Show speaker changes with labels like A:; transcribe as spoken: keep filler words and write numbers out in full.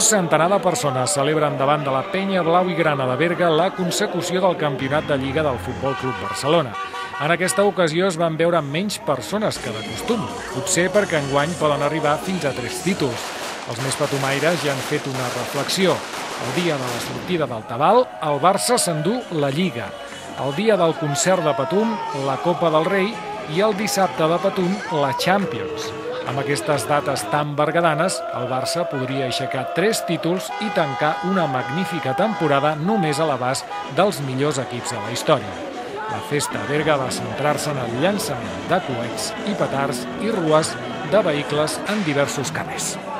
A: centenar de persones celebren davant de la Penya Blau i Grana de Berga la consecució del campionat de Lliga del Futbol Club Barcelona. En aquesta ocasió es van veure menys persones que de costum, potser perquè enguany poden arribar fins a tres títols. Els més patumaires ja han fet una reflexió. El dia de la sortida del Tabal, el Barça s'endú la Lliga. El dia del concert de Patum, la Copa del Rei, i el dissabte de Patum, la Champions. Amb aquestes dates tan berguedanes, el Barça podria aixecar tres títols i tancar una magnífica temporada només a l'abast dels millors equips de la història. La festa a Berga va centrar-se en el llançament de coets i petards i rues de vehicles en diversos carrers.